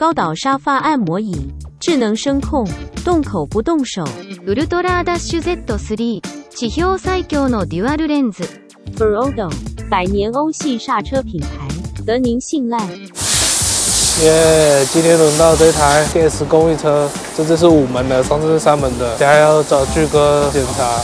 高岛沙发按摩椅，智能声控，动口不动手。 ウルトラダッシュ Z3 地表最強のデュアルレンズ。 Ferodo 百年欧系刹车品牌，得您信赖。 耶！今天轮到这台 TS 公益车，这次是5门的，上次是3门的，等下要找巨哥检查。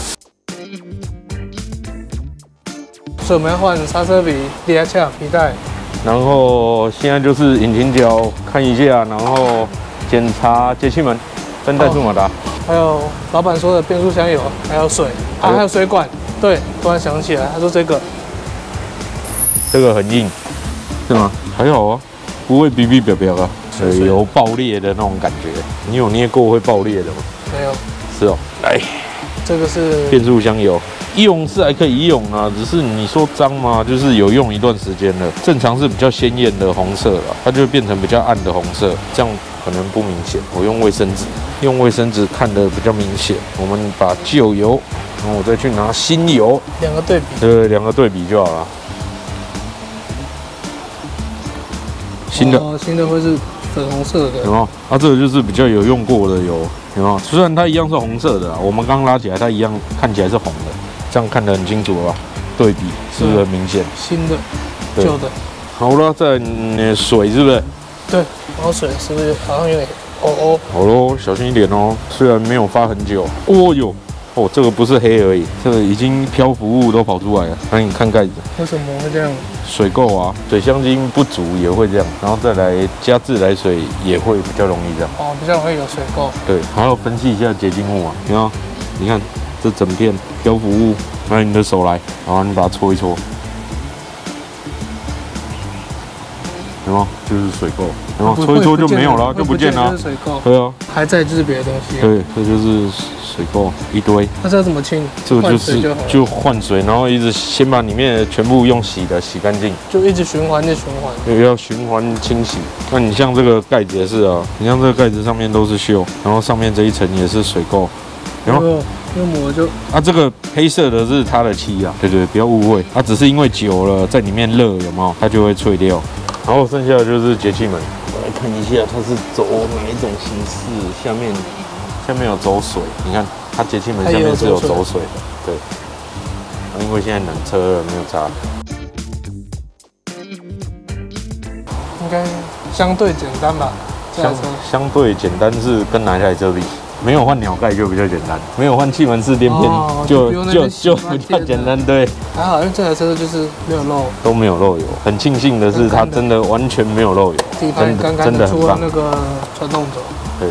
所以我们要换刹车皮、离合器、皮带。 然后现在就是引擎角看一下，然后检查节气门跟怠速马达， 还有老板说的变速箱油，还有水啊，还有水管。对，突然想起来，他说这个很硬，是吗？还好啊，不会哔哔表表啊，水油爆裂的那种感觉。你有捏过会爆裂的吗？ 没有。 是哦，来， 这个是变速箱油。用是还可以用啊，只是你说脏吗？就是有用一段时间了。正常是比较鲜艳的红色了，它就会变成比较暗的红色，这样可能不明显。我用卫生纸，用卫生纸看得比较明显。我们把旧油，然后我再去拿新油， 两个对比， 对，2个对比就好了。新的， 新的会是粉红色的， 有没有？啊，这个就是比较有用过的油，有没有？虽然它一样是红色的啦，我们刚拉起来，它一样看起来是红的。这样看得很清楚了吧？对比是不是很明显？ 新的、旧的。 好了，再水是不是？ 对，然后水是不是好像有点哦？ 好咯，小心一点哦。虽然没有发很久，哦，这个不是黑而已，这个已经漂浮物都跑出来了。那你看盖子， 为什么会这样？ 水垢啊，水箱精不足也会这样，然后再来加自来水也会比较容易这样。 哦，比较容易有水垢。 对，还要分析一下结晶物啊，有没有？你看。这整片漂浮物，拿你的手来，然后你把它搓一搓，有没有？就是水垢，然后搓一搓就没有了，就不见了。 水垢。 对啊， 还在就是别的东西。 对，这就是水垢一堆。 那这要怎么清？ 这个就换水，然后一直先把里面全部用洗的洗干净， 就一直循环， 对，要循环清洗。那你像这个盖子也是啊，你像这个盖子上面都是锈，然后上面这一层也是水垢。有没有？ 用膜就这个黑色的是它的漆啊，对，不要误会，它只是因为久了在里面热，有没有？它就会脆掉。然后剩下的就是节气门，我来看一下它是走哪一种形式，下面有走水，你看它节气门下面是有走水的，对。因为现在冷车了，没有差。 应该相对简单吧？ 相对简单是跟哪一台车比？没有换鸟盖就比较简单，没有换气门式垫片就比较简单，对。 还好，因为这台车就是没有漏， 都没有漏油。很庆幸的是，它真的完全没有漏油， 底盘刚刚的，除了那个传动轴。 对。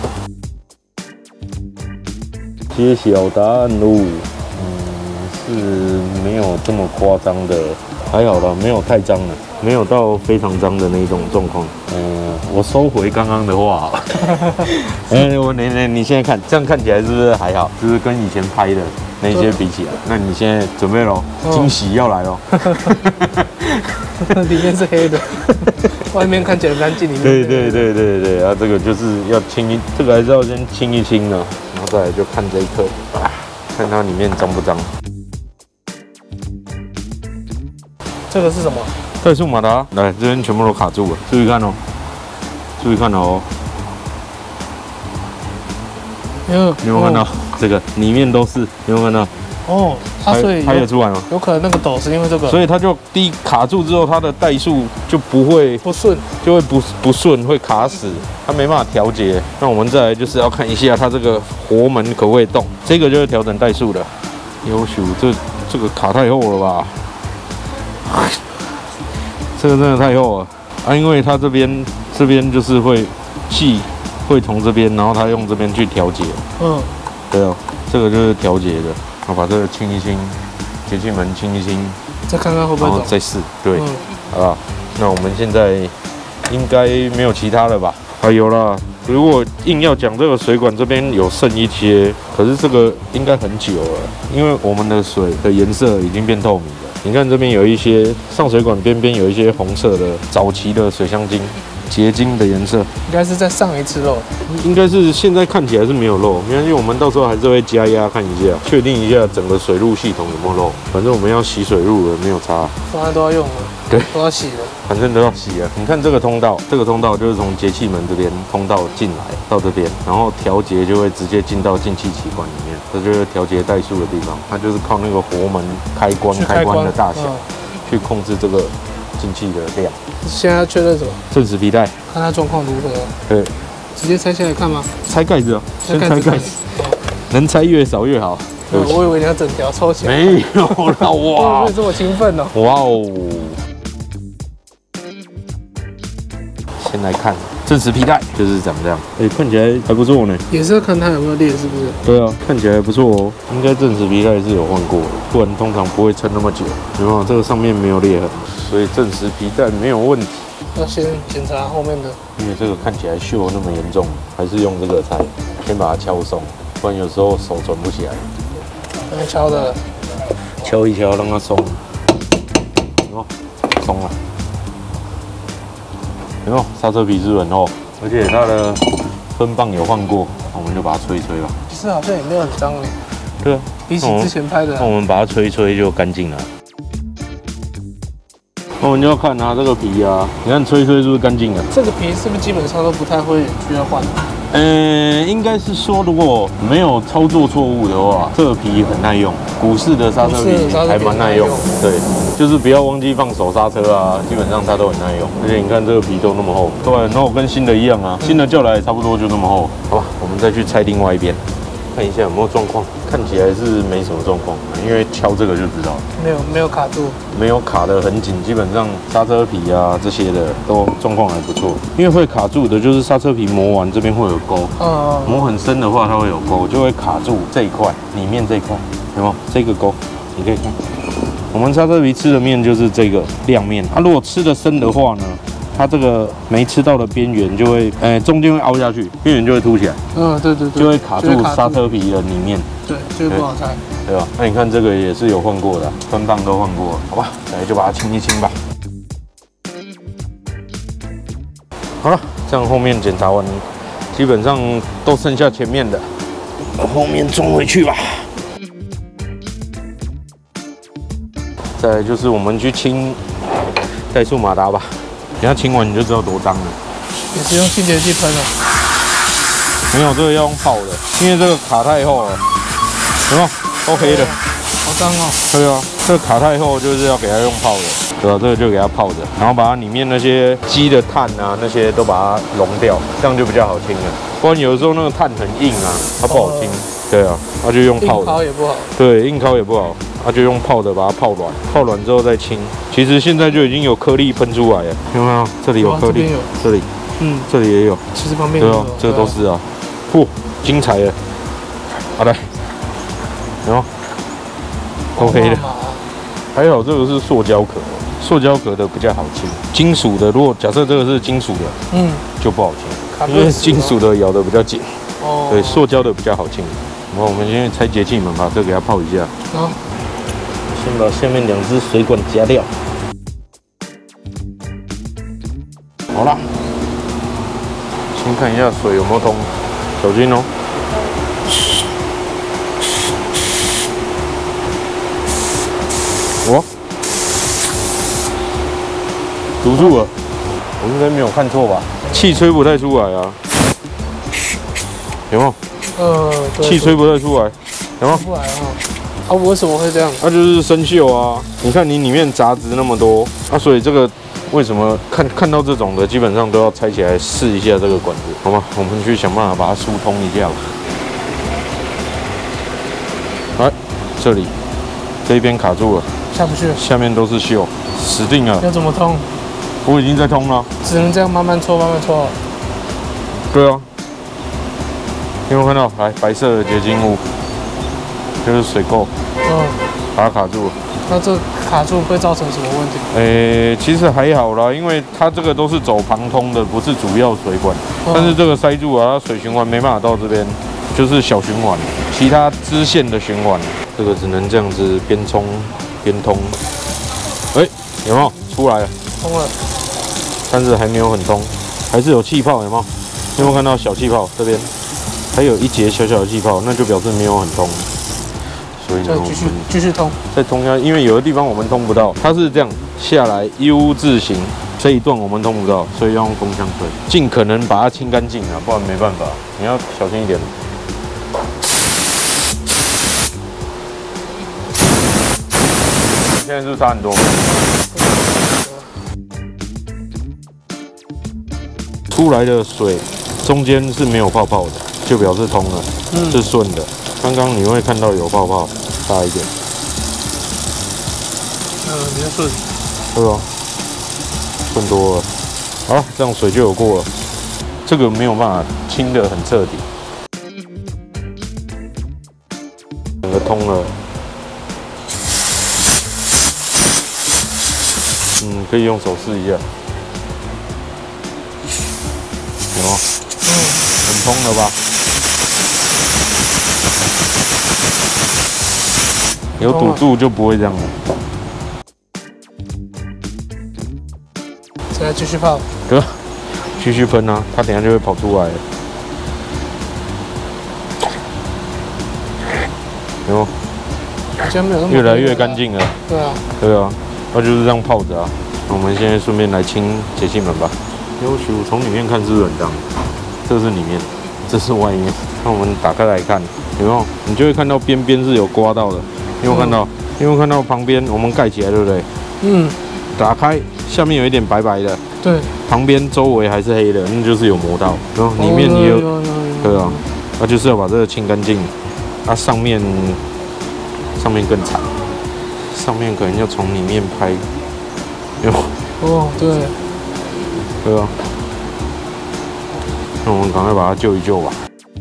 揭晓答案喽，是没有这么夸张的，还好啦，没有太脏了，没有到非常脏的那种状况。我收回刚刚的话。你现在看，这样看起来是不是还好？就是跟以前拍的那些比起来，那你现在准备咯，惊喜要来咯。 里面是黑的，外面看起来很干净，里面对，这个就是要清这个还是要先清一清的，然后再来就看这一颗，看它里面脏不脏。 这个是什么？ 怠速马达，来这边全部都卡住了，注意看哦。你有没有看到？这个里面都是，有没有看到？ 哦，所以拍得出来吗？ 有可能那个斗是因为这个， 所以它就第一卡住之后，它的怠速就不会不顺， 就会不顺，会卡死，它没办法调节。那我们再来就是要看一下它这个活门可不可以动，这个就是调整怠速的。优秀，这个卡太厚了吧？这个真的太厚了啊！因为它这边就是气会从这边，然后它用这边去调节。对哦，这个就是调节的。我把这个清一清，节气门清一清， 再看看会不会走， 然后再试。对，好不好？那我们现在应该没有其他了吧？有啦。如果硬要讲这个水管这边有剩一些，可是这个应该很久了，因为我们的水的颜色已经变透明了。你看这边有一些上水管边边有一些红色的早期的水箱精结晶的颜色，应该是在上一次漏， 应该是现在看起来是没有漏，没关系，我们到时候还是会加压看一下，确定一下整个水路系统有没有漏。反正我们要洗水路了，没有差， 方案都要用了。 对， 都要洗的。 反正都要洗啊。你看这个通道，这个通道就是从节气门这边通道进来到这边，然后调节就会直接进到进气歧管里面，这就是调节怠速的地方。它就是靠那个活门开关的大小去控制这个进气的量。 现在要确认什么？ 正时皮带， 看它状况如何。 对， 直接拆下来看吗？ 拆盖子啊，先拆盖子，能拆越少越好。 我以为你要整条抽起来。 没有啦，哇！ 为这么兴奋呢？ 哇哦！先来看正时皮带，就是长这样。看起来还不错呢。 也是要看它有没有裂，是不是？ 对啊，看起来还不错哦。应该正时皮带是有换过的，不然通常不会撑那么久。有没有？这个上面没有裂痕，所以正时皮带没有问题。 要先检查后面的， 因为这个看起来锈那么严重，还是用这个拆，先把它敲松，不然有时候手转不起来。 用敲的， 敲一敲让它松，哦，松了。有没有？刹车皮是很厚，而且它的分棒有换过，我们就把它吹一吹吧。 其实好像也没有很脏诶。 对啊， 比起之前拍的， 那我们把它吹一吹就干净了。那我们就要看它这个皮啊，你看吹一吹是不是干净了？ 这个皮是不是基本上都不太会需要换？ 应该是说如果没有操作错误的话，这个皮很耐用。股市的刹车皮还蛮耐用，对，就是不要忘记放手刹车啊，基本上它都很耐用。而且你看这个皮都那么厚，对，很厚，跟新的一样啊，新的叫来也差不多就那么厚。好吧，我们再去拆另外一边，看一下有没有状况。看起来是没什么状况，因为敲这个就知道了。 没有卡住， 没有卡得很紧，基本上刹车皮啊这些的都状况还不错。因为会卡住的就是刹车皮磨完这边会有沟，磨很深的话它会有沟，就会卡住这一块里面这一块，有没有这个沟？你可以看，我们刹车皮吃的面就是这个亮面，它如果吃得深的话呢，它这个没吃到的边缘就会，中间会凹下去，边缘就会凸起来。对，就会卡住刹车皮的里面。对，就会不好拆。对吧？那你看这个也是有换过的，分棒都换过了，好吧？来就把它清一清吧。好了，这样后面检查完，基本上都剩下前面的，后面装回去吧。再来就是我们去清怠速马达吧。等下清完你就知道多脏了。 也是用清洁剂喷的？ 没有，这个要用泡的，因为这个卡太厚了，有没有？都黑的， 好脏哦。 对啊，这个卡太厚就是要给它用泡的，对吧？这个就给它泡着，然后把它里面那些鸡的碳啊那些都把它溶掉，这样就比较好清了。不然有的时候那个碳很硬啊，它不好清。对啊，那就用泡的。 硬烤也不好。对， 硬烤也不好。那就用泡的把它泡软，泡软之后再清。其实现在就已经有颗粒喷出来了，有没有？这里有颗粒，这里，这里也有。 其实旁边也有。 对啊，这个都是啊。嚯，精彩了！好来，有没有？都黑的。还好这个是塑胶壳，塑胶壳的比较好清。金属的，如果假设这个是金属的，就不好清，因为金属的咬得比较紧。哦。对，塑胶的比较好清。然后我们现在拆节气门，把这个给它泡一下。好。先把下面2只水管夹掉。好啦，先看一下水有没有通，小心哦。哇，堵住了，我应该没有看错吧？气吹不太出来啊，有没有？气吹不太出来，有没有？ 不来啊，为什么会这样？ 那就是生锈啊！你看你里面杂质那么多，所以这个为什么看到这种的，基本上都要拆起来试一下这个管子，好吗？我们去想办法把它疏通一下。来，这里这一边卡住了， 下不去， 下面都是锈，死定了。 要怎么通？ 我已经在通了， 只能这样慢慢搓，慢慢搓。 对啊，有没有看到？来，白色的结晶物。就是水垢，把它卡住了。 那这卡住会造成什么问题？ 其实还好啦，因为它这个都是走旁通的，不是主要水管。但是这个塞住啊，它水循环没办法到这边，就是小循环，其他支线的循环，这个只能这样子边冲边通。有没有出来了？ 通了， 但是还没有很通，还是有气泡，有没有？有没有看到小气泡这边？还有一节小小的气泡，那就表示没有很通。所以呢， 继续通， 再通下，因为有的地方我们通不到，它是这样， 下来 U 字形，这一段我们通不到，所以要用风箱推，尽可能把它清干净啊，不然没办法，你要小心一点。现在是不是差很多？出来的水中间是没有泡泡的，就表示通了，是顺的。刚刚你会看到有泡泡，大一点。 比较顺。 对哦，顺多了。好，这样水就有过了。这个没有办法清得很彻底，整个通了。可以用手试一下，有吗？很通了吧？有堵住就不会这样了。 现在继续泡。 哥，继续喷啊，它等一下就会跑出来了。有， 好像没有那么越来越干净了。 对啊。 对啊，那就是这样泡着啊。那我们现在顺便来清节气门吧。要求从里面看是不是很脏？这是里面，这是外面。那我们打开来看，有没有？你就会看到边边是有刮到的。你有没有看到？你有没有看到旁边我们盖起来，对不对？打开，下面有一点白白的。对。旁边周围还是黑的，那就是有磨到。然后里面也有。对啊，那就是要把这个清干净。它上面更惨，上面可能要从里面拍。有。对。对啊。那我们赶快把它救一救吧。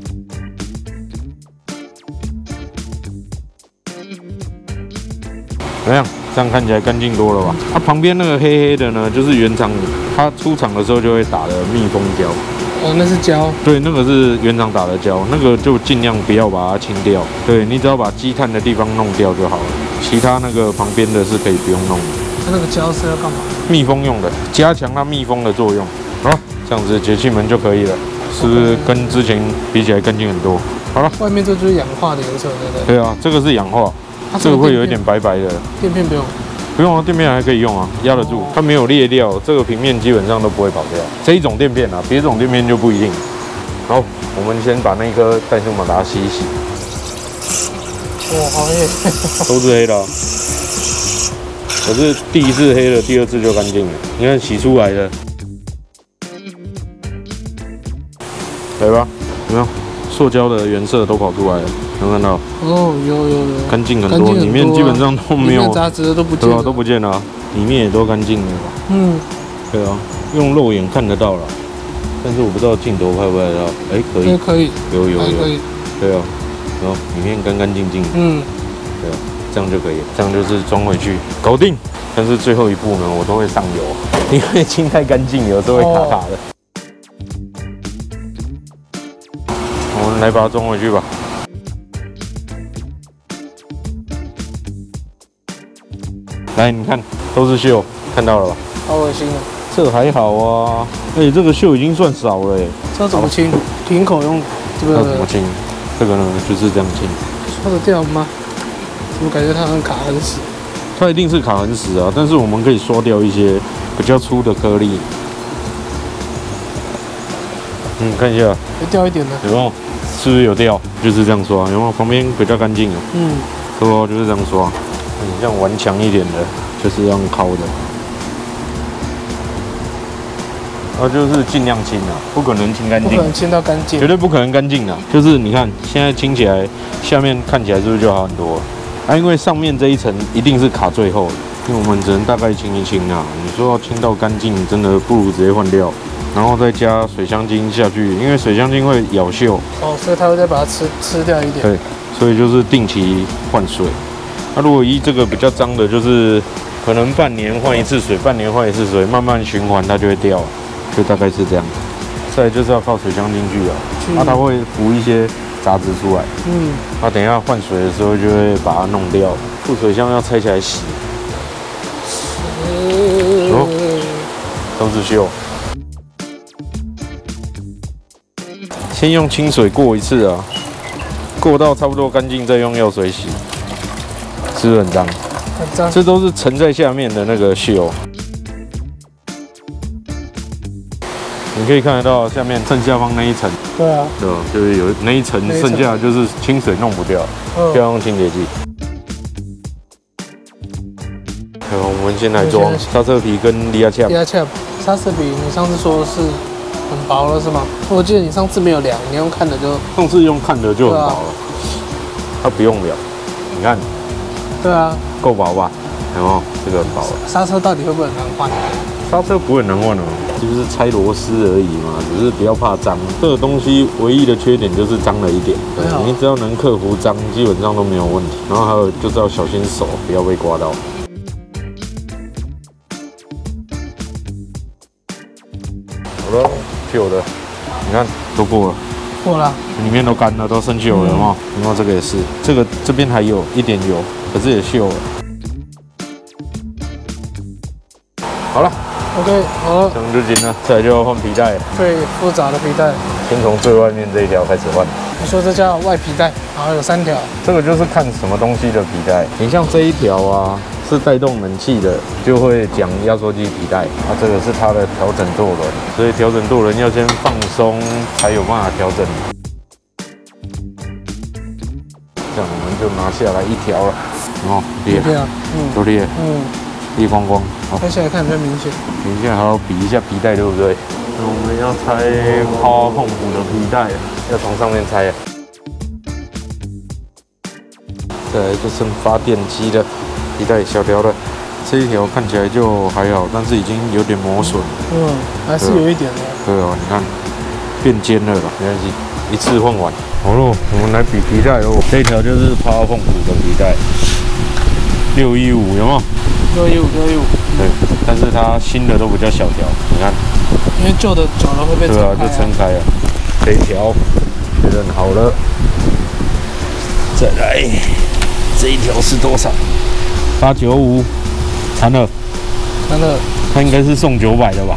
怎么样？这样看起来干净多了吧？它旁边那个黑黑的呢，就是原厂它出厂的时候就会打的密封胶。 那是胶。对， 那个是原厂打的胶，那个就尽量不要把它清掉。对，你只要把积碳的地方弄掉就好了，其他那个旁边的是可以不用弄的。 它那个胶是要干嘛？ 密封用的，加强它密封的作用。好，这样子节气门就可以了，是不是跟之前比起来干净很多？好了， 外面这就是氧化的颜色，对不对？ 对啊，这个是氧化。这个会有一点白白的， 垫片不用， 不用啊，垫片还可以用啊，压得住，它没有裂掉，这个平面基本上都不会跑掉。这一种垫片啊，别种垫片就不一定。好，我们先把那一颗怠速马达洗一洗。 哇，好黑， 都是黑的啊，可是第一次黑了，第二次就干净了。你看洗出来的，来吧，有没有？塑胶的原色都跑出来了。有看到？有，干净很多，里面基本上都没有杂质都不见了， 对啊，都不见了，里面也都干净了。对啊，用肉眼看得到了，但是我不知道镜头拍不拍得到。可以， 可以， 有，对啊，然后里面干干净净，对啊，这样就可以了，这样就是装回去，搞定。但是最后一步呢，我都会上油，因为清太干净，有时候会卡卡的。我们来把它装回去吧。来，你看，都是锈，看到了吧？ 好恶心啊！ 这还好啊，这个锈已经算少了这怎么清？瓶口用这个？ 要怎么清？这个呢，就是这样清。 刷得掉吗？怎么感觉它很卡很死？ 它一定是卡很死啊，但是我们可以刷掉一些比较粗的颗粒。看一下， 掉一点的， 有没有？是不是有掉？就是这样刷，有没有？旁边比较干净哦。对哦，就是这样刷。这样顽强一点的，就是这样敲的。就是尽量清啊，不可能清干净， 不可能清到干净， 绝对不可能干净啊。就是你看现在清起来，下面看起来是不是就好很多了？因为上面这一层一定是卡最后的，因为我们只能大概清一清啊。你说要清到干净，真的不如直接换掉，然后再加水香精下去，因为水香精会咬锈。所以它会再把它吃掉一点。 对，所以就是定期换水。如果依这个比较脏的，就是可能半年换一次水，半年换一次水，慢慢循环它就会掉，就大概是这样。再来就是要靠水香精去啊，它会浮一些杂质出来。等一下换水的时候就会把它弄掉。副水箱要拆起来洗。都是锈。先用清水过一次啊，过到差不多干净再用药水洗。是不是很脏？ 很脏。 这都是沉在下面的那个锈。你可以看得到下面正下方那一层， 对啊， 对吧？就是有那一层，剩下就是清水弄不掉，就要用清洁剂。好，我们先来装刹车皮跟离合器。 离合器刹车皮，你上次说是很薄了是吗？我记得你上次没有量，你用看的就。 上次用看的就很薄了，它不用量，你看。 对啊， 够薄吧？有没有？这个很薄。 刹车到底会不会很难换？ 刹车不会很难换哦，就是拆螺丝而已嘛，只是不要怕脏。这个东西唯一的缺点就是脏了一点，对，你只要能克服脏，基本上都没有问题。然后还有就是要小心手，不要被刮到。好了，旧的，你看都过了。 过了， 里面都干了，都生锈了，有没有？有没有？这个也是，这边还有一点油，可是也锈了。好了 ，OK， 好了， 这样就行了。再来就要换皮带了， 最复杂的皮带。 先从最外面这一条开始换。 你说这叫外皮带，然后有3条。 这个就是看什么东西的皮带。你像这一条啊，是带动冷气的，就会讲压缩机皮带。啊，这个是它的调整舵轮，所以调整舵轮要先放松，才有办法调整。这样我们就拿下来一条了，哦，裂，都裂，裂光光。好， 拍下来看比较明显。 等一下还要比一下皮带，对不对？那我们要拆Power Pump的皮带，要从上面拆。再来就剩发电机的皮带，小条的，这一条看起来就还好，但是已经有点磨损。 还是有一点的。 对哦，你看变尖了啦，没关系，一次换完。好喽，我们来比皮带哦。这一条就是 Power Pump的皮带，615有没有 ？615，615。 对，但是它新的都比较小条，你看。 因为旧的久了会被撑开。对啊， 就撑开了。这一条确认好了，再来这一条是多少？895，残了。它应该是送900的吧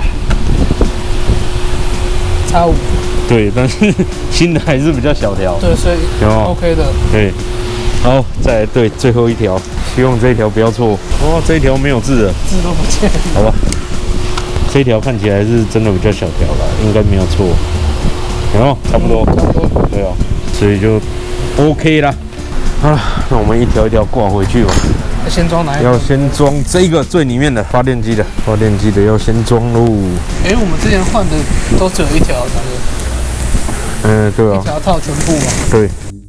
？X5。 对，但是新的还是比较小条。 对，所以 OK 的。 对，好，再来对最后一条，希望这一条不要错。哦，这一条没有字了， 字都不见了。 好吧。这一条看起来是真的比较小条了，应该没有错，有没有？差不多，对哦，所以就 OK 啦。啊，那我们一条一条挂回去吧。 要先装哪一个？ 要先装这个最里面的发电机的，发电机的要先装喽。 我们之前换的都只有一条， 对啊， 一条套全部嘛。 对。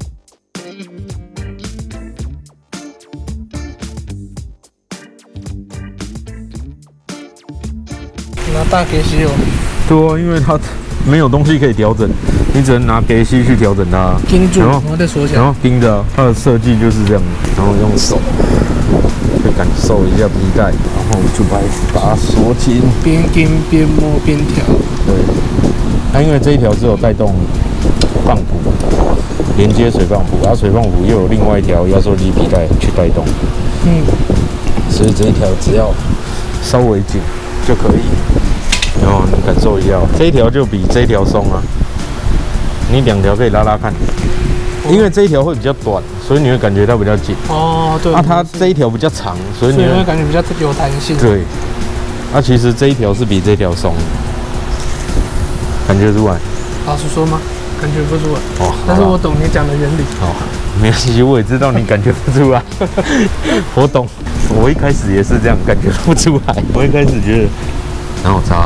拿大给洗油。 对啊，因为它没有东西可以调整，你只能拿给吸去调整它。 盯住，然后再锁起来。 然后盯着，它的设计就是这样，然后用手去感受一下皮带，然后就把它锁紧， 边盯边摸边调。 对，它因为这一条只有带动泵浦，连接水泵浦，然后水泵浦又有另外一条压缩机皮带去带动。所以这一条只要稍微紧就可以。然后你感受一下，这一条就比这一条松啊。你2条可以拉拉看，因为这一条会比较短，所以你会感觉到比较紧。 哦，对。 它这一条比较长，所以你会感觉比较有弹性。 对。其实这一条是比这条松，感觉出来？ 老实说吗？感觉不出来。 哦。 但是我懂你讲的原理。 哦，没关系，我也知道你感觉不出来。我懂，我一开始也是这样，感觉不出来。我一开始觉得很好擦。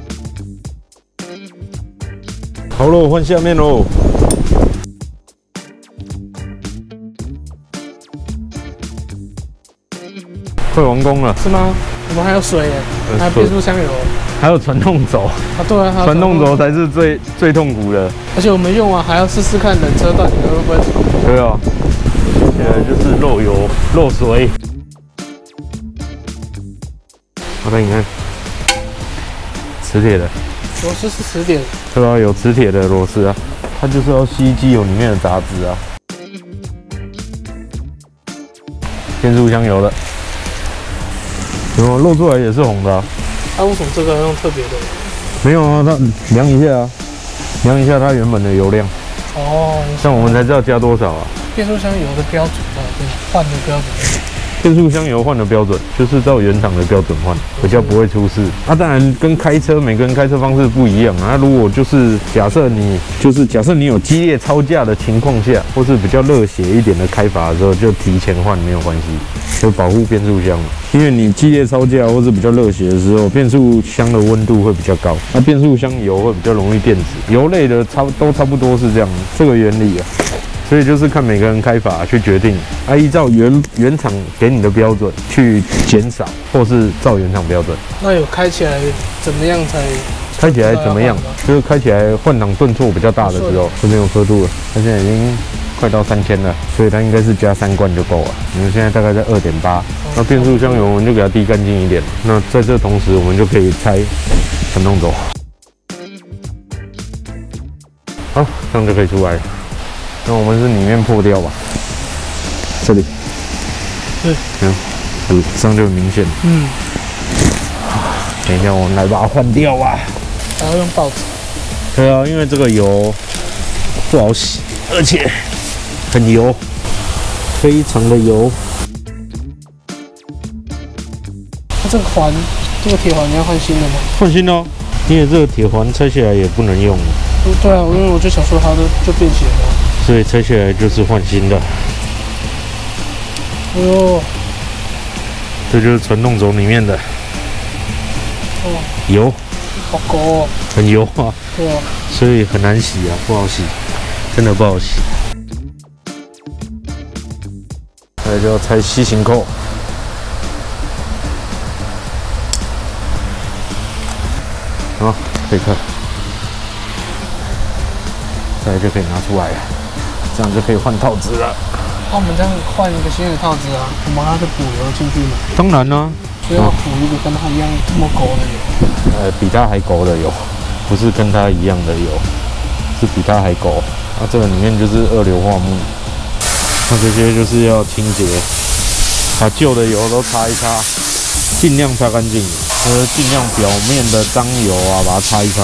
好喽，换下面喽。快完工了。 是吗？我们还有水耶，还有变速箱油， 还有传动轴。 对啊， 传动轴才是最痛苦的。而且我们用完还要试试看冷车到底会不会跑。 对啊，现在就是漏油、漏水。好的，你看，磁铁的。 螺丝是磁铁的。 对啊，有磁铁的螺丝啊，它就是要吸机油里面的杂质啊。变速箱油的，漏出来也是红的啊。 为什么这个要用特别的？ 没有啊，它量一下啊，量一下它原本的油量。像我们才知道加多少啊。 变速箱油的标准换的标准。 变速箱油换的标准，就是照原厂的标准换，比较不会出事。当然跟开车每个人开车方式不一样啊。如果就是假设你有激烈超价的情况下，或是比较热血一点的开法的时候，就提前换没有关系，就保护变速箱嘛。因为你激烈超价或是比较热血的时候，变速箱的温度会比较高，那变速箱油会比较容易变质。油类的都差不多是这样，这个原理啊。所以就是看每个人开法去决定，依照原厂给你的标准去减少，或是照原厂标准。 那有开起来怎么样才？ 开起来怎么样？就是开起来换挡顿挫比较大的时候，这边有刻度了，它现在已经快到3000了，所以它应该是加3罐就够了。你们现在大概在2.8，那变速箱油我们就给它滴干净一点。那在这同时，我们就可以拆传动轴。好，这样就可以出来了。那我们是里面破掉吧？这里， 对， 这样就很明显。等一下，我们来把它换掉吧。 还要用报纸？ 对啊，因为这个油不好洗，而且很油，非常的油。 它这个铁环你要换新的吗？ 换新的哦，因为这个铁环拆下来也不能用了。 对啊，因为我就想说它就变形了。 所以拆下来就是换新的。 哎呦， 这就是传动轴里面的油， 好狗哦， 很油啊。 对啊， 所以很难洗啊，不好洗，真的不好洗。再来就要拆C型扣，好，可以看，再来就可以拿出来了。这样就可以换套子了。 那我们这样换一个新的套子啊，我们还要再补油进去吗？ 当然啦、 所以要补一个跟它一样这么狗的油。 比它还狗的油，不是跟它一样的油，是比它还狗。那这个里面就是二硫化钼，那这些就是要清洁，把旧的油都擦一擦，尽量擦干净，尽量表面的脏油啊，把它擦一擦。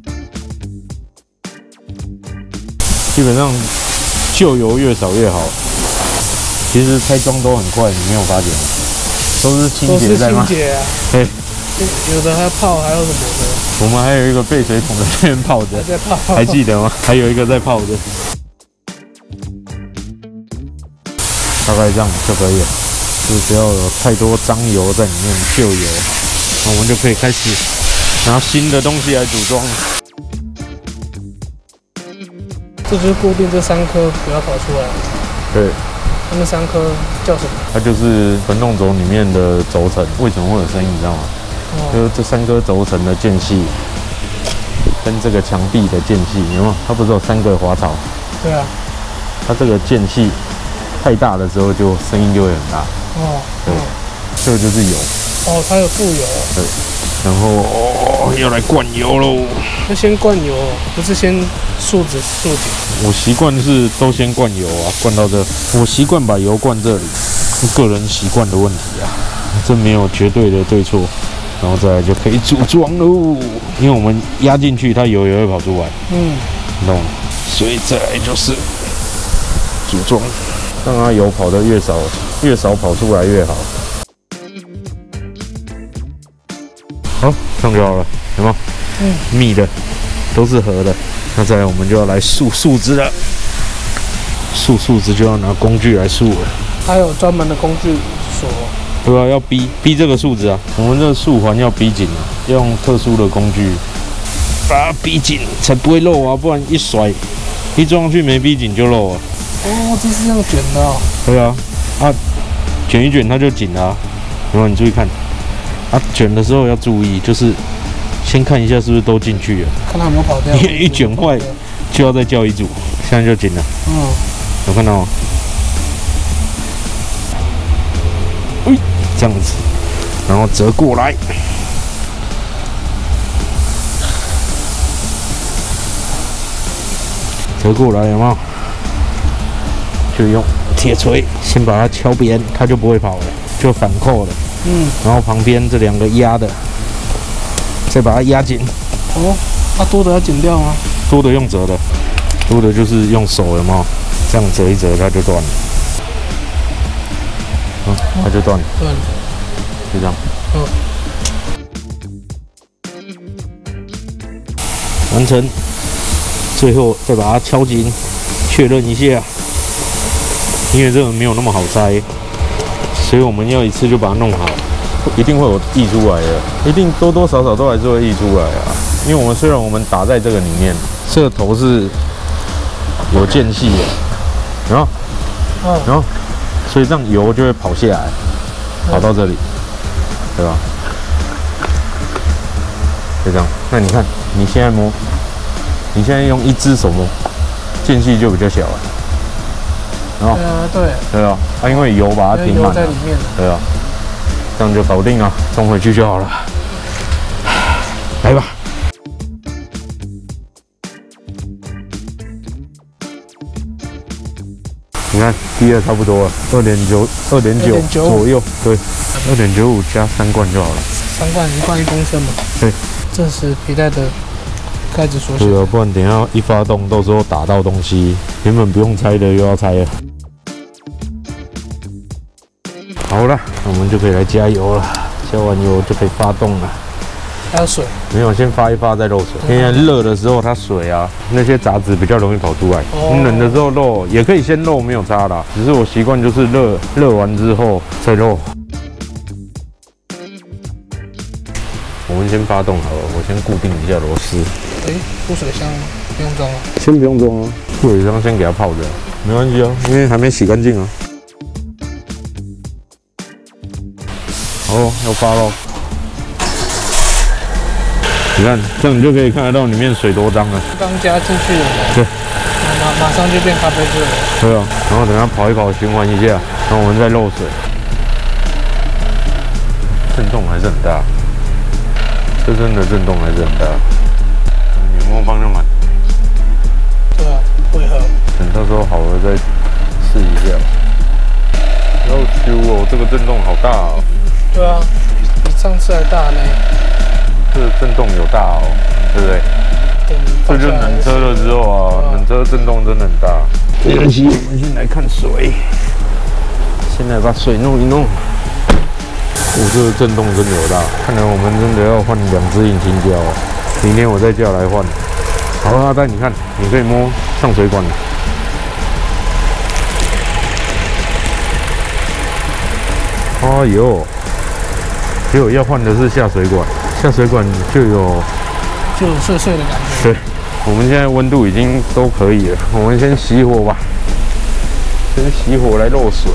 基本上旧油越少越好。其实拆装都很快，你没有发现吗？都是清洁在吗？ 清洁啊。 对。 有的还泡，还有什么的？ 我们还有一个备水桶在那边泡着， 还在泡， 还记得吗？还有一个在泡着。大概这样就可以了，就是不要有太多脏油在里面，旧油，那我们就可以开始拿新的东西来组装了。 这就是固定这3颗不要跑出来。 对， 他们3颗叫什么？ 它就是传动轴里面的轴承。为什么会有声音？你知道吗？就是这3颗轴承的间隙跟这个墙壁的间隙，有没有？它不是有3个滑槽？ 对啊。 它这个间隙太大的时候，就声音就会很大。对，这个就是油。 它有副油。 对，然后要来灌油喽。 那先灌油，不是先竖紧。 我习惯是都先灌油啊，灌到这。我习惯把油灌这里，个人习惯的问题啊，这没有绝对的对错。然后再来就可以组装喽，因为我们压进去，它油也会跑出来。懂。所以再来就是组装，让它油跑得越少跑出来越好。好，这样就好了，有没有？密的，都是合的。那再来我们就要来竖树枝了，竖树枝就要拿工具来竖了。 它有专门的工具锁。 对啊，要逼这个树枝啊，我们这个树环要逼紧啊，要用特殊的工具把它逼紧，才不会漏啊，不然一甩，一装上去没逼紧就漏了。 这是这样卷的哦。 对啊，卷一卷它就紧了啊。然后你注意看，卷的时候要注意，就是先看一下是不是都进去了， 看它有没有跑掉。 因为一卷坏就要再叫一组，现在就紧了。有看到吗？这样子，然后折过来，折过来有没有？就用铁锤先把它敲扁，它就不会跑了，就反扣了。然后旁边这2个压的，再把它压紧。 它多的要剪掉吗？ 多的用折的，多的就是用手有没有？这样折一折它就断了。 它就断了， 断了， 就这样。完成，最后再把它敲紧，确认一下，因为这个没有那么好拆，所以我们要一次就把它弄好，一定会有溢出来的，一定多多少少都还是会溢出来啊。因为虽然我们打在这个里面，这个头是有间隙的，然后，所以这样油就会跑下来，跑到这里，对吧？就这样。那你看，你现在摸，你现在用一只手摸，间隙就比较小了。然后，对啊，因为油把它停满了，对啊，这样就搞定了，装回去就好了。来吧。你看，第二差不多了，2.9左右，对，2.95加3罐就好了。 3罐，1罐1公升嘛。 对， 这是皮带的盖子锁起来。 对啊，不然等一下一发动，到时候打到东西，原本不用拆的又要拆了。好了，那我们就可以来加油了。加完油就可以发动了。 还有水？ 没有，先发一发再漏水。因为热的时候它水啊，那些杂质比较容易跑出来。冷的时候漏也可以先漏，没有差啦。只是我习惯就是热完之后再漏。我们先发动好了，我先固定一下螺丝。 出水箱不用装了。 先不用装啊，出水箱先给它泡着，没关系啊，因为还没洗干净啊。好，要发咯。你看，这样你就可以看得到里面水多脏了。 刚加进去了， 对， 马上就变咖啡色了。 对啊，然后等它跑一跑，循环一下，然后我们再漏水。震动还是很大，这真的震动还是很大。你摸方向盘。 对啊，会合。 等到时候好了再试一下。要修哦，这个震动好大哦。 对啊，比上次还大呢。 这个震动有大哦，对不对？这就冷车了之后啊，冷车震动真的很大。没关系，我们先来看水，先来把水弄一弄。这个震动真的有大，看来我们真的要换2只引擎胶，明天我再叫来换。好，阿呆，你看，你可以摸上水管了。哎呦，结果要换的是下水管。下水管就有碎碎的感觉。 对，我们现在温度已经都可以了，我们先熄火吧。先熄火来漏水。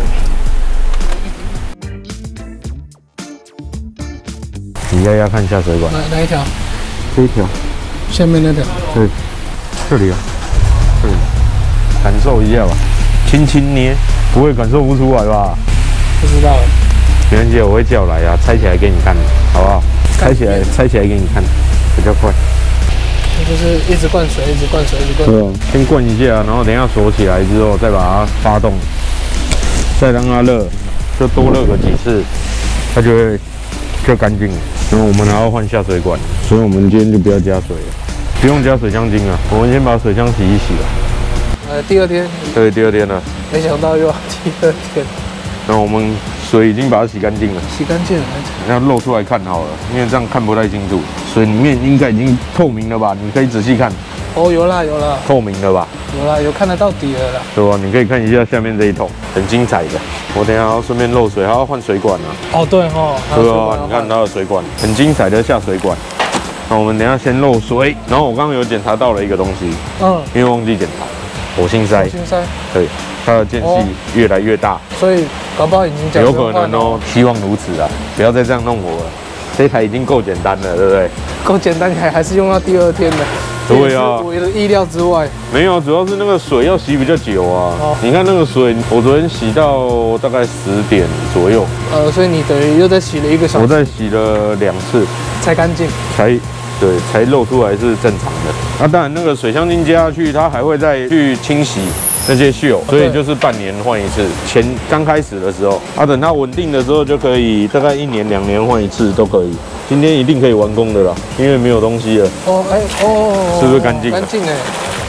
你压压看下水管。 哪一条？ 这一条。 下面那条。 对，这里啊，这里，感受一下吧，轻轻捏，不会感受不出来吧？ 不知道了。 没关系，我会叫来啊，拆起来给你看，好不好？拆起来给你看，比较快。 就是一直灌水，一直灌水，一直灌水。 对，先灌一下，然后等一下锁起来之后，再把它发动，再让它热，就多热个几次，它就干净了。然后我们还要换下水管，所以我们今天就不要加水了，不用加水箱精了，我们先把水箱洗一洗了。 第二天。对， 第二天了。 没想到又要第二天。 那我们水已经把它洗干净了， 洗干净了， 要露出来看好了，因为这样看不太清楚。水里面应该已经透明了吧？你可以仔细看。 哦，有啦， 透明了吧？ 有啦，有看得到底了啦。 对吧？你可以看一下下面这一桶，很精彩的。我等一下要顺便漏水，还要换水管啊。 哦，对哦。 对啊，你看它的水管，很精彩的下水管。那我们等一下先漏水，然后我刚刚有检查到了一个东西，因为忘记检查，火星塞。对。它的间隙越来越大， 所以搞不好已经有可能哦。希望如此啊，不要再这样弄我了。这台已经够简单了，对不对？ 够简单，还是用到第二天的。 对啊， 我的意料之外。 没有，主要是那个水要洗比较久啊。你看那个水，我昨天洗到大概10点左右。 所以你等于又再洗了1个小时。 我再洗了2次才干净， 才露出来是正常的。那当然，那个水箱精加下去，它还会再去清洗那些锈，所以就是半年换一次。刚开始的时候，等它稳定的时候就可以，大概1年2年换一次都可以。今天一定可以完工的啦，因为没有东西了。是不是干净？ 干净哎，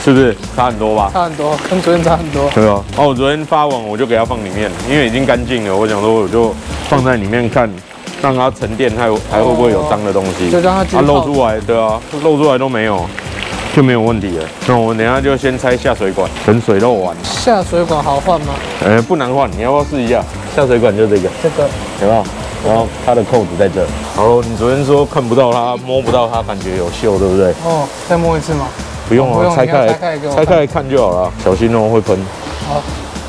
是不是差很多吧？ 差很多，跟昨天差很多。 对啊，我昨天发完我就给它放里面，因为已经干净了。我想说我就放在里面看，让它沉淀，还会不会有脏的东西？ 就让它它露出来，对啊，露出来都没有，就没有问题了。那我们等一下就先拆下水管，等水漏完。 下水管好换吗？ 不难换，你要不要试一下？下水管就这个， 这个有没有？然后它的扣子在这。然后你昨天说看不到它，摸不到它，感觉有锈，对不对？ 哦，再摸一次吗？ 不用啊，拆开来，拆开来看就好了，小心哦，会喷。 好，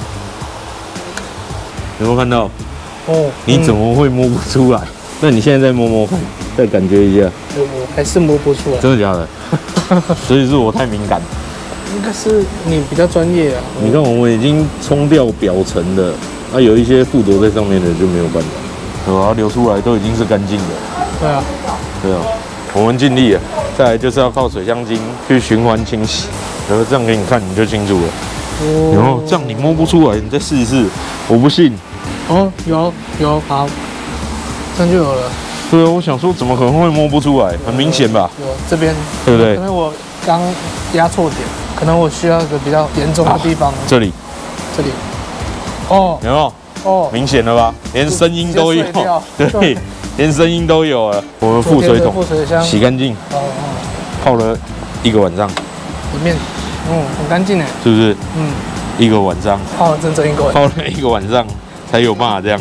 有没有看到？ 哦， 你怎么会摸不出来？那你现在再摸摸看，再感觉一下。 我还是摸不出来。 真的假的？所以是我太敏感。 应该是你比较专业啊。 你看，我们已经冲掉表层的，有一些附着在上面的就没有办法。对吧？流出来都已经是干净的。 对啊。 对啊，我们尽力了。再来就是要靠水香精去循环清洗，然后这样给你看你就清楚了。哦。然后这样你摸不出来，你再试一试，我不信。 哦，有，好，这样就有了。 对啊，我想说怎么可能会摸不出来？很明显吧？ 有这边， 对不对？ 可能我刚压错点，可能我需要一个比较严重的地方。 这里。 哦。 有没有？哦，明显了吧？连声音都有。对，连声音都有了。我们副水桶洗干净，泡了1个晚上。 里面，很干净哎。 是不是？1个晚上。 泡了整整1个晚上。 泡了1个晚上才有办法这样。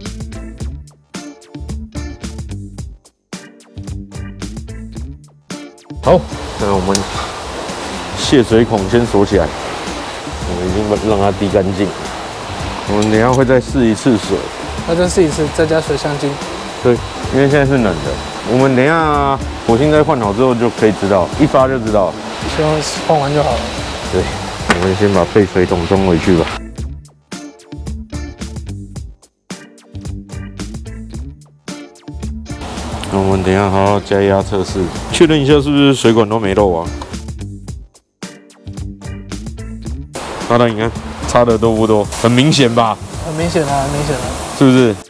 好，那我们泄水孔先锁起来。我们已经让它滴干净。我们等一下会再试一次水， 再试一次，再加水香精。 对，因为现在是冷的。我们等一下火星再换好之后就可以知道，一发就知道。 希望换完就好了。 对，我们先把废水桶装回去吧。那我们等一下好好加压测试，确认一下是不是水管都没漏啊？大家你看。差的多不多？很明显吧？ 很明显啊，很明显啊， 是不是？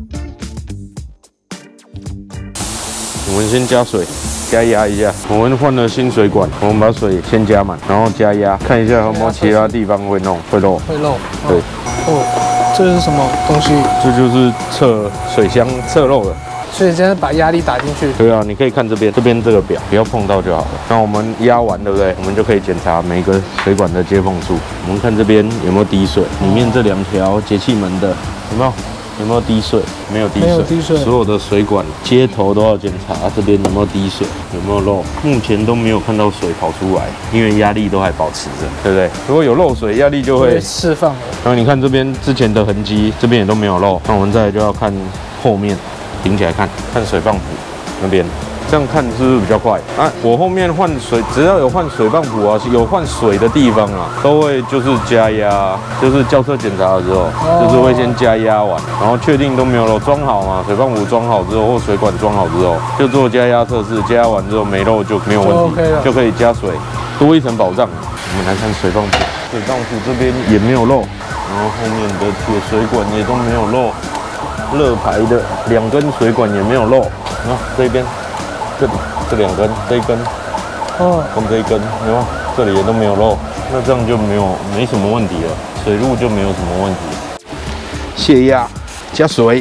我们先加水，加压一下。我们换了新水管，我们把水先加满，然后加压，看一下有没有其他地方会漏。 会漏。 对。 哦，这是什么东西？ 这就是测水箱测漏了。 所以现在把压力打进去。 对啊，你可以看这边这个表，不要碰到就好了。那我们压完，对不对？我们就可以检查每个水管的接缝处。我们看这边有没有滴水，里面这2条节气门的有没有滴水？没有滴水。没有滴水。所有的水管接头都要检查，这边有没有滴水，有没有漏。目前都没有看到水跑出来，因为压力都还保持着，对不对？如果有漏水，压力就会释放了。 然后你看这边之前的痕迹，这边也都没有漏。那我们再来就要看后面。顶起来看水泵浦那边，这样看是不是比较快啊？我后面换水，只要有换水泵浦啊，有换水的地方啊，都会就是加压，就是校测检查的时候，就是会先加压完，然后确定都没有漏，装好嘛，水泵浦装好之后或水管装好之后，就做加压测试，加压完之后没漏就没有问题，就可以加水，多一层保障。我们来看水泵浦，水泵浦这边也没有漏，然后后面的铁水管也都没有漏。热排的2根水管也没有漏，这边这2根，这一根，跟这一根，有没有？这里也都没有漏，那这样就没什么问题了，水路就没有什么问题。泄压，加水，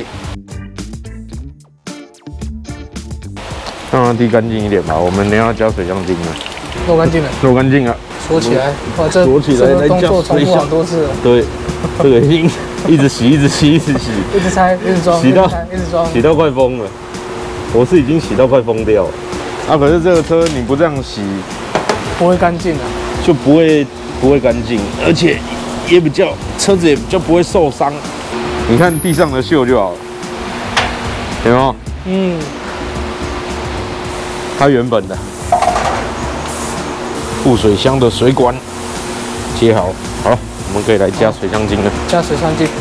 让它滴干净一点吧。我们等一下加水香精了， 漏干净了， 漏干净了， 锁起来，哇，这锁起来来加水香， 好多次了。 对，这个已经。一直洗，一直拆，一直装， 洗到快疯了。我是已经洗到快疯掉了。可是这个车你不这样洗， 不会干净啊， 就不会干净，而且也车子也比较不会受伤。你看地上的锈就好了，有没有？它原本的副水箱的水管接好，好。我们可以来加水香精了。 加水香精。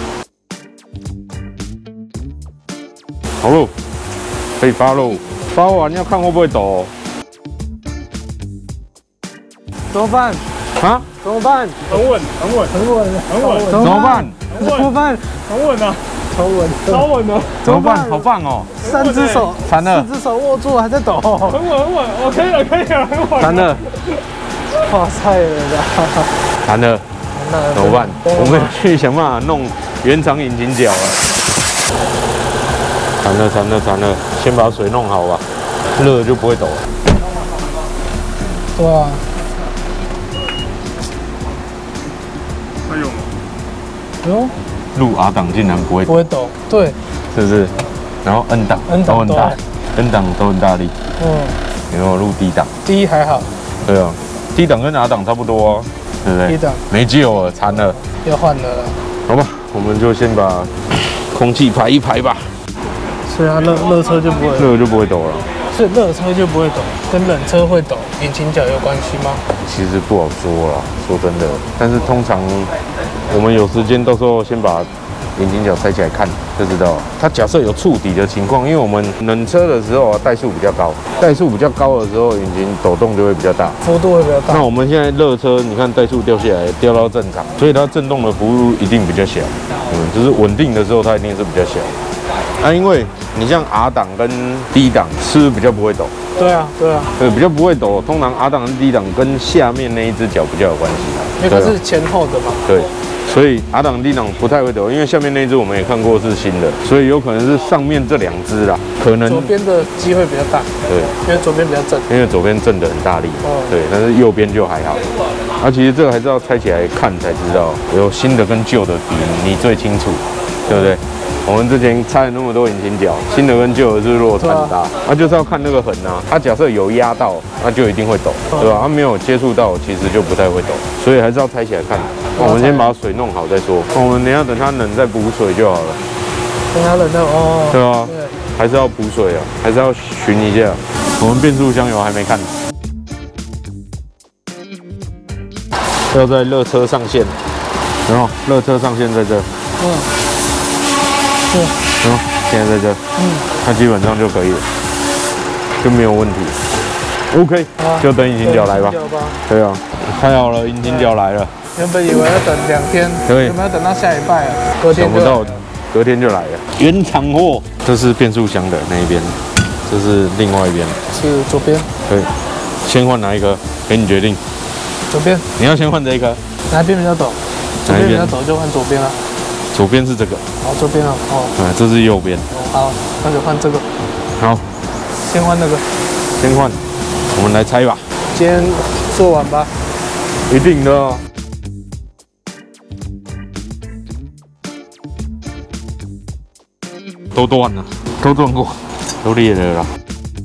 好喽，可以发喽。发完要看会不会抖。 怎么办？ 啊？ 怎么办？ 很稳。 怎么办？ 怎么办？ 很稳啊！超稳的。 怎么办？好棒哦 ！3只手， 惨了， 4只手握住还在抖。 很稳，可以了，很稳。 惨了。 哇塞了啦！ 惨了，怎么办？我们要去想办法弄原厂引擎角了。惨了，先把水弄好吧，热了就不会抖了。 对啊。 还有吗？ 哟， 入 R 档竟然不会不会抖，对， 是不是？然后 N 档都很大 ，N 档都很大力。有没有入 D 档 ，D 还好。 对啊 ，D 档跟 R 档差不多啊，对不对 ？D 档没救了，惨了。 要换了啦。 好吧，我们就先把空气排一排吧。 所以它热车就不会， 热就不会抖了。 所以热车就不会抖，跟冷车会抖，引擎角有关系吗？ 其实不好说啦，说真的。但是通常我们有时间，到时候先把引擎角拆起来看就知道。它假设有触底的情况，因为我们冷车的时候啊，怠速比较高，怠速比较高的时候，引擎抖动就会比较大， 幅度会比较大。 那我们现在热车，你看怠速掉下来，掉到正常，所以它震动的幅度一定比较小。就是稳定的时候，它一定是比较小。因为你像 R 档跟 D 档是不是比较不会抖？ 对啊， 比较不会抖。通常 R 档跟 D 档跟下面那一只脚比较有关系， 因为它是前后的嘛。 对，所以 R 档 D 档不太会抖，因为下面那一只我们也看过是新的，所以有可能是上面这两只啦，可能左边的机会比较大。 对， 因为左边比较正。 因为左边震得很大力，对，但是右边就还好。其实这个还是要拆起来看才知道，有新的跟旧的比，你最清楚，对不对？我们之前拆了那么多引擎角，新的跟旧的是落差很大，就是要看那个痕啊。它假设有压到，那就一定会抖，对吧？它没有接触到，其实就不太会抖，所以还是要拆起来看。我们先把水弄好再说，我们等它冷再补水就好了。 等它冷再哦。 对啊，还是要补水啊，还是要巡一下。我们变速箱油还没看，要在热车上线，然后热车上线在这。然后现在在这，它基本上就可以了，就没有问题。OK， 就等引擎角来吧。对啊，太好了，引擎角来了。 原本以为要等2天， 对， 有没有等到下礼拜啊？隔天想不到，隔天就来了。原厂货，这是变速箱的那一边，这是另外一边， 是左边。 对，先换哪一颗？给你决定。 左边。 你要先换这一颗。 哪一边比较陡？左边比较陡就换左边了。 左边是这个， 左边哦， 这是右边。 好，那就换这个。 好， 先换那个。 先换，我们来拆吧。 今天做完吧。 一定的哦。都断了，都断过，都裂了啦。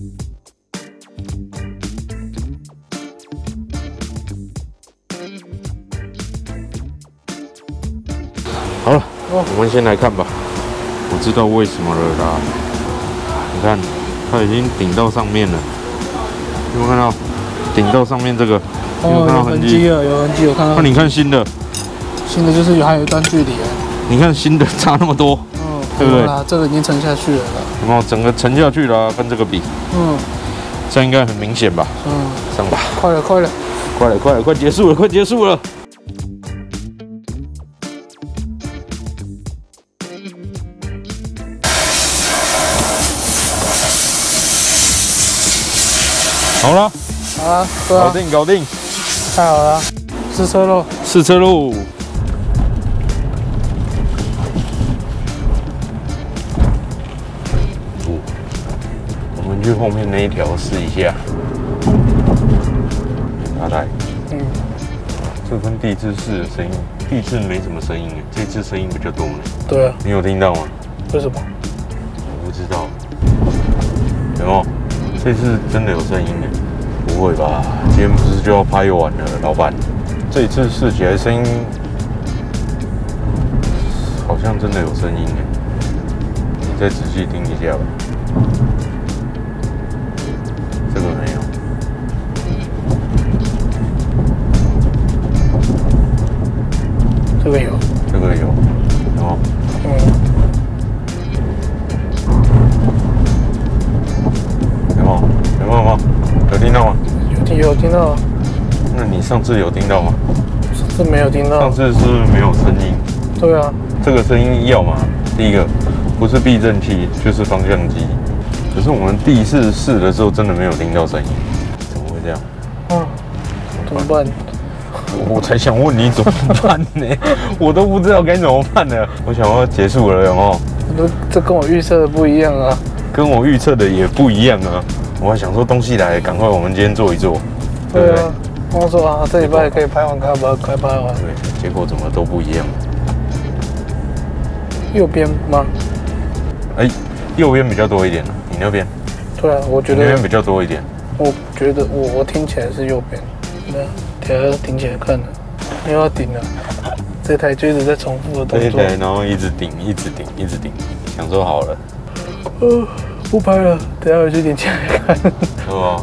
好了。我们先来看吧，我知道为什么了啦。你看，它已经顶到上面了，有没有看到？顶到上面这个，有没有看到痕迹了？有痕迹，有看到。 那你看新的， 新的就是还有一段距离啊。你看新的差那么多，对不对？ 这个已经沉下去了。 有没有整个沉下去了？跟这个比，这样应该很明显吧？上吧。 快了， 快结束了。好了， 对啊， 搞定， 太好了，试车喽， 我们去后面那一条试一下，阿呆，这跟第一次试的声音，第一次没什么声音哎，这次声音比较多呢。 对啊， 你有听到吗？ 为什么？ 我不知道，有没有？这次真的有声音耶？不会吧？今天不是就要拍完了，老板？这一次试起来声音好像真的有声音耶，你再仔细听一下吧。这个没有。 这个有。 这个有，有吗？有听到吗？ 有听到。 那你上次有听到吗？ 上次没有听到。 上次是没有声音。 对啊。 这个声音要嘛，第一个不是避震器就是方向机。可是我们第一次试的时候真的没有听到声音，怎么会这样？ 怎么办？ 我才想问你怎么办呢？我都不知道该怎么办了。我想要结束了，有没有？ 这跟我预测的不一样啊。 跟我预测的也不一样啊。我还想说东西来，赶快我们今天做一做，对不对？ 我说啊，这礼拜可以拍完，看把它快拍完。 对，结果怎么都不一样。 右边吗？ 哎，右边比较多一点，你那边？ 对啊，我觉得那边比较多一点。 我觉得我听起来是右边。对，等下顶起来看了，又要顶了。这台就一直在重复的动作。 对，然后一直顶，一直顶，一直顶，想说好了。 不拍了，等下回去顶起来看。 是吧？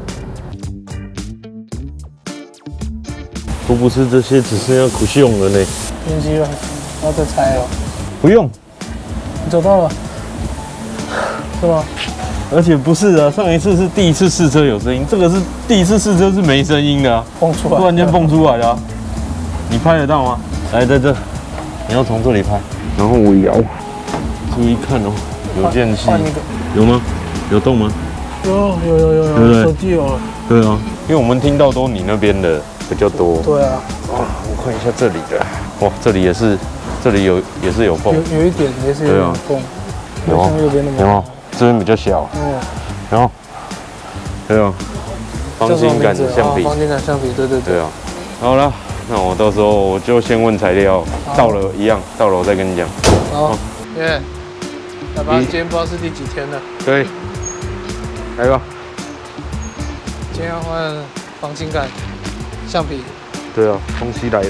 都不是这些，只剩下苦用了呢。 编辑了，然后再拆哦。 不用， 你找到了，是吗？ 而且不是啊，上一次是第一次试车有声音，这个是第一次试车是没声音的、啊， 蹦出来， 突然间蹦出来的、啊。你拍得到吗？来，在这，你要从这里拍，然后我摇，注意看哦，有间隙，有吗？有动吗？ 有， 对不对？ 手机有了。 对啊，因为我们听到都你那边的比较多。 对啊。 我看一下这里的，哇，这里也是，这里也是有缝， 有一点也是有点缝， 有啊， 像右边那么有吗？这边比较小，然后，对啊，方形感橡皮， 方形感橡皮，对啊，好了，那我到时候我就先问材料，到了一样，到了我再跟你讲。 好，耶，来吧，今天不知道是第几天了。 对，来吧。 今天要换方形感橡皮。 对啊，东西来了，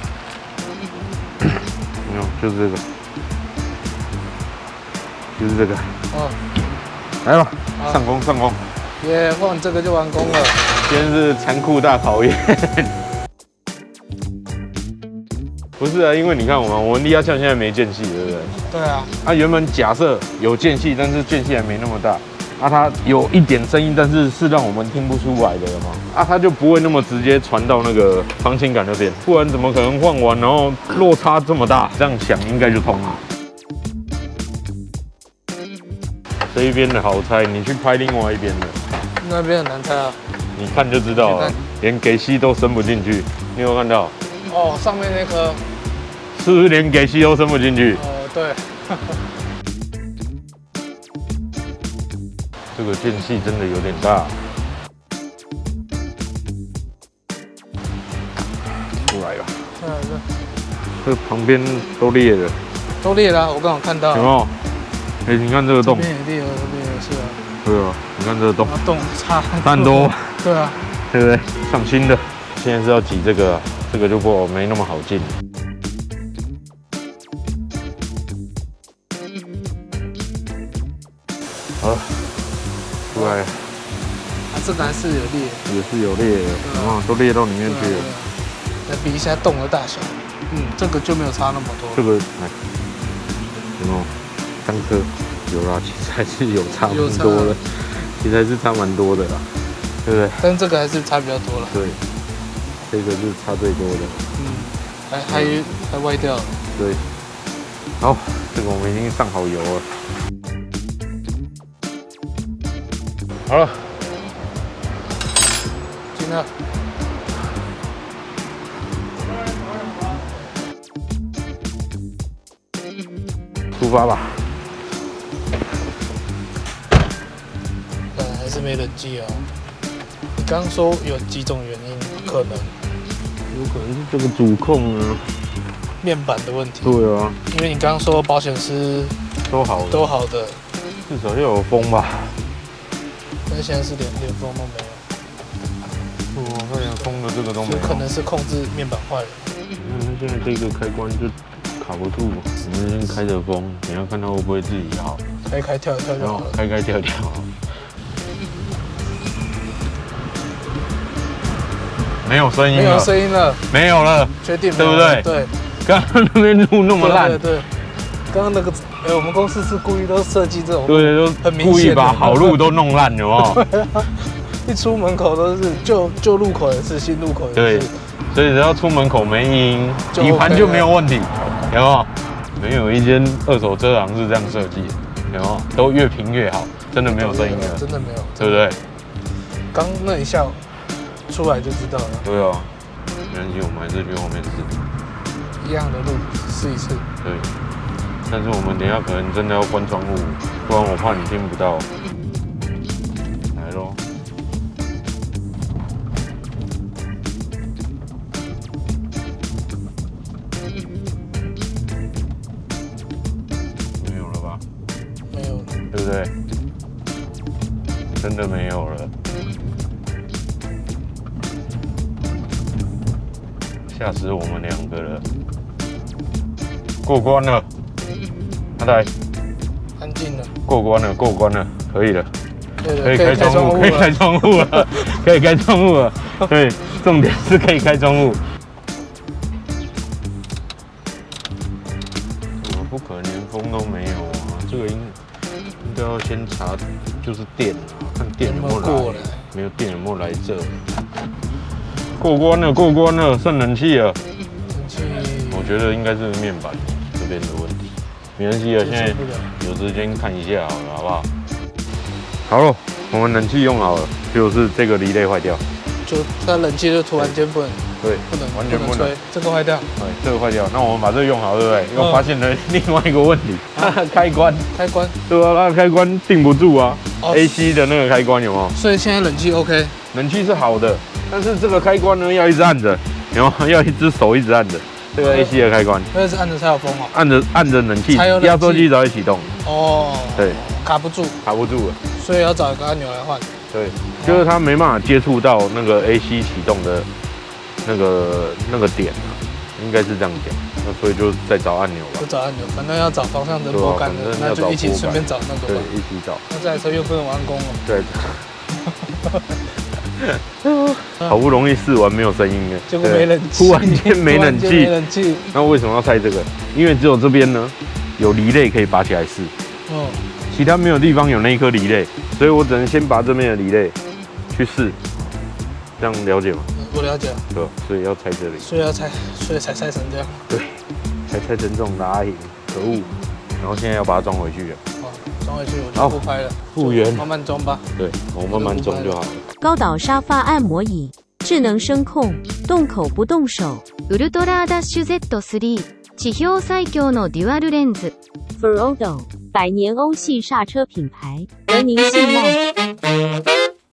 没有，就是这个，就是这个。来吧，上工。 耶，换这个就完工了。 今天是残酷大考验。不是啊，因为你看我们力压枪现在没间隙，对不对？ 对啊。 原本假设有间隙，但是间隙还没那么大。它有一点声音，但是是让我们听不出来的嘛。它就不会那么直接传到那个方形感那边，不然怎么可能换完然后落差这么大？这样想应该就通了。这一边的好猜，你去拍另外一边的。 那边很难猜啊。 你看就知道了，连给息都伸不进去。你有看到？ 哦，上面那颗是不是连给息都伸不进去？ 对。 这个间隙真的有点大。出来了。这旁边都裂了。 都裂了，我刚好看到。 有没有？哎，你看这个洞。 这边也裂了，这边也是啊。 对啊，你看这个洞。 洞差很多。 对啊。 对不对？上新的。现在是要挤这个，这个就没那么好进。好了。出来了， 这个还是有裂， 也是有裂的，都裂到里面去了。 来比一下洞的大小，这个就没有差那么多。 这个来，有没有？单颗有啦，其实还是有差蛮多的，其实还是差蛮多的啦，对不对？ 但这个还是差比较多了。 对，这个是差最多的。 还歪掉了。 对，好，这个我们已经上好油了。好了， 进了。 出发吧。 还是没冷气啊。你刚刚说有几种原因可能？ 有可能是这个主控啊， 面板的问题。 对啊， 因为你刚刚说保险丝都好的，至少要有风吧。 但现在是连风都没有。 那连风的这个都没有。 可能是控制面板坏了。 现在这个开关就卡不住，我们先开着风，等下看它会不会自己摇。 开跳就好了。 开跳。没有声音了。 没有声音了。 没有了。 确定？ 对不对？ 对。 刚刚那边路那么烂。 对。刚刚那个，我们公司是故意都设计这种， 对，都很明显， 故意把好路都弄烂，有没有？ 一出门口都是旧路口也是，新路口也是。 对，所以只要出门口没音，底盘就没有问题，有没有？没有一间二手车行是这样设计，有没有？都越平越好，真的没有声音了， 真的没有， 对不对？ 刚那一下， 出来就知道了。 对啊，没关系，我们还是去后面试。 一样的路试一次。 对，但是我们等一下可能真的要关窗户，不然我怕你听不到。来咯。没有了吧？ 没有了， 对不对？真的没有了。吓死我们2个了。过关了，阿呆， 安静了。 过关了，过关了，可以了， 对的， 可以开窗户，可以开窗户了，可以开窗户了。对，重点是可以开窗户。怎么不可能连风都没有啊？这个应该要先查，就是电啊，看电有没有来。没有电有没有来这？过关了，过关了，剩冷气了。 冷气， 我觉得应该是面板这边的问题。没关系了，现在有时间看一下好了，好不好？好了，我们冷气用好了，就是这个离类坏掉。 就它冷气就突然间不能， 对， 不能完全不能吹，这个坏掉。 对，这个坏掉，那我们把这个用好，对不对？又发现了另外一个问题，开关，对啊，它的开关定不住啊。AC 的那个开关有没有？ 所以现在冷气 OK， 冷气是好的，但是这个开关呢要一直按着，有没有？要一只手一直按着。这个 AC 的开关， 那是按着才有风哦。 按着冷气，压缩机才会启动。哦，对，卡不住了， 所以要找一个按钮来换。 对，就是它没办法接触到那个 AC 启动的那个点啊，应该是这样讲。那所以就再找按钮吧。 就找按钮，反正要找方向灯拨杆的，那就一起顺便找那个吧。 对，一起找。 那这台车又不能完工了。 对。好不容易试完没有声音了， 结果没冷气， 突然间没冷气。那为什么要拆这个？因为只有这边呢有离类可以拔起来试，其他没有地方有那一颗离类，所以我只能先拔这边的离类去试。这样了解吗？ 我了解。 对，所以要拆这里。 所以才拆成这样。 对，才拆成这种拉型，可恶！然后现在要把它装回去了。 装回去我就不拍了， 复原， 慢慢装吧。 对，我慢慢装就好了。 高岛沙发按摩椅，智能声控，动口不动手。 ウルトラダッシュ Z3 地表最強のデュアルレンズ。 Ferodo 百年欧系刹车品牌，得您信赖。